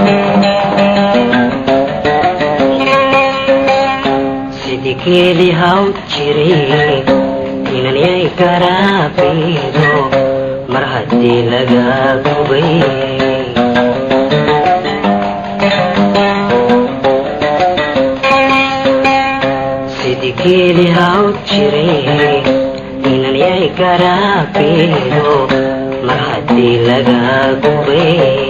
sidikeeli haw jiray inan yay garaabido mar haddii laga gubay sidikeeli haw jiray inan yay garaabido mar haddii laga gubay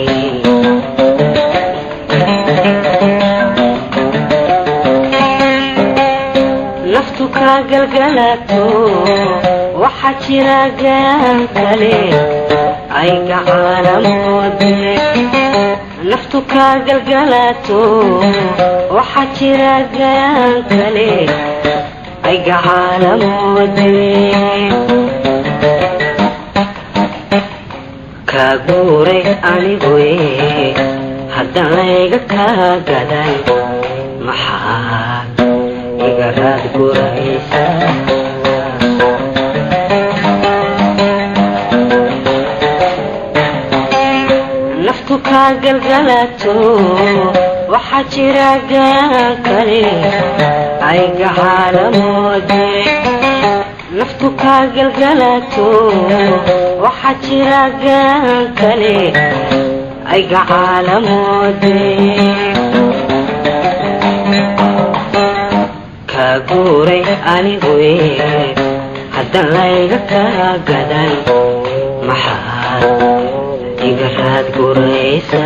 naftu ka galgalato waxa jira gaan kale ay gacalamoode naftu ka galgalato waxa jira gaan kale ay gacalamoode ka guuray anigoy hadda layga ka gadan maxaa igaraad guraysa naftu ka galgalato waxa jira gaan kale ay gacalamoode naftu ka galgalato waxa jira gaan kale ay gacalamoode ka guuray anigoy hadda layga ka gadan maxaad igaraad guraysa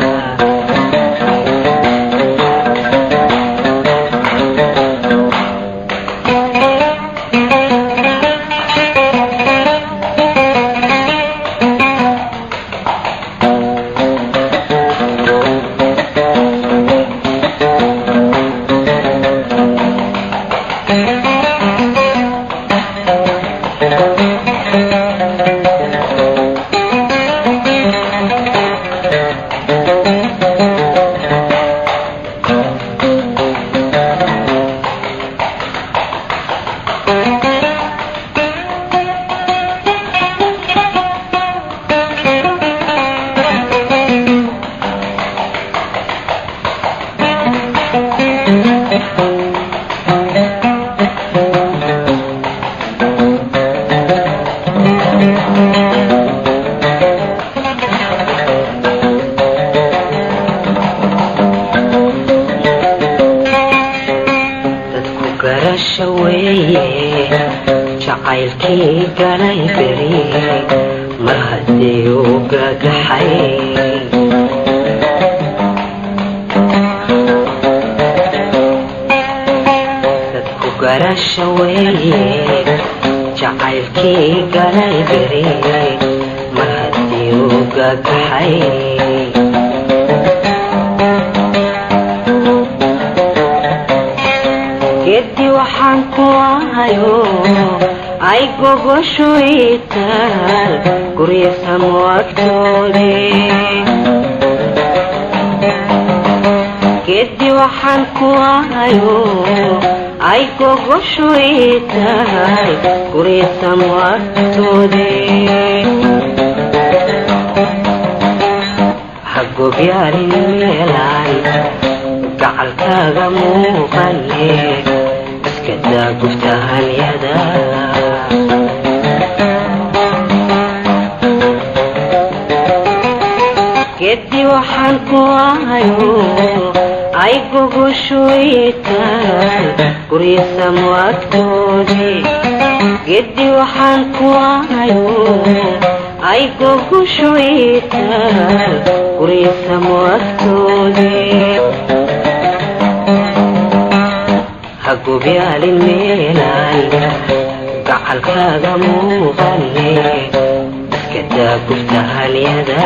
jacaylkii galay beri mar haddii uu gagaxay dadku garasha weeye jacaylkii galay beri mar haddii uu gagaxay geddi waxaan ku ahayo ay gogosho iitaal guryasamo agtoode geddi waxaan ku ahayo ay gogosho iitaal guryasamo agtoode hagobyaalin meelaan gacalkaaga muuqane iskadaa guftahanyada geddi waxaan ku ahayo ay gogosho iitaal guryasamo agtoode geddi waxaan ku ahayo ay gogosho iitaal guryasamo agtoode hagobyaalin meelaan gacalkaaga muuqane iskadaa guftahanyada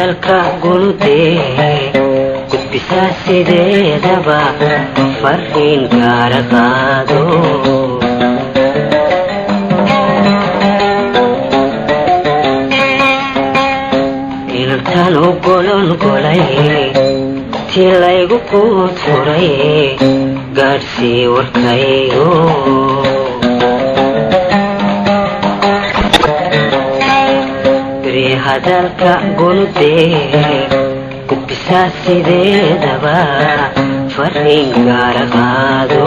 hadalka guludee gudbisaa sideedaba fariin gaara qaado inantaan u golongolay tii laygu guud furay gaadhsii warkaygo hadalka guludee gudbisaa sideedaba fariin gaara qaado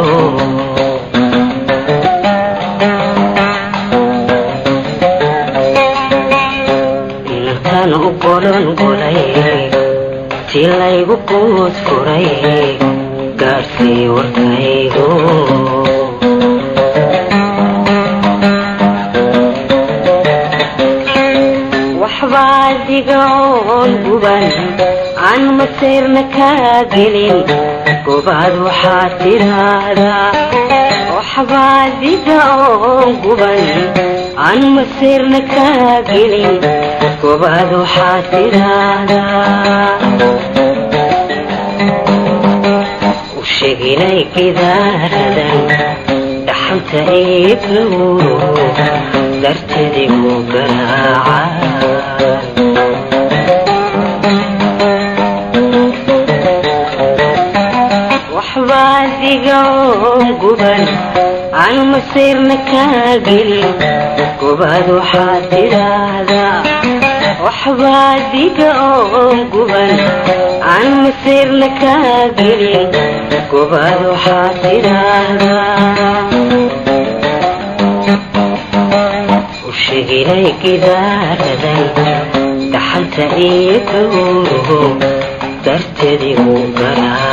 inantaan u golongolay tii laygu guud furay gaadhsii warkaygo waxbaadigaoon guban aan masayrna kaa gelin gobaad waxaad tidhaahdaa waxbaadigaoon guban aan masayrna kaa gelin gobaad waxaad tidhaahdaa u sheeginay gidaaradan dhaxanta iiblow dartadigu garaaca waxbaadigaoon guban aan masayrna kaa gelin gobaad waxaad tidhaahdaa waxbaadigaoon guban aan masayrna kaa gelin gobaad waxaad tidhaahdaa u sheeginay gidaaradan dhaxanta iiblow dartadigu garaaca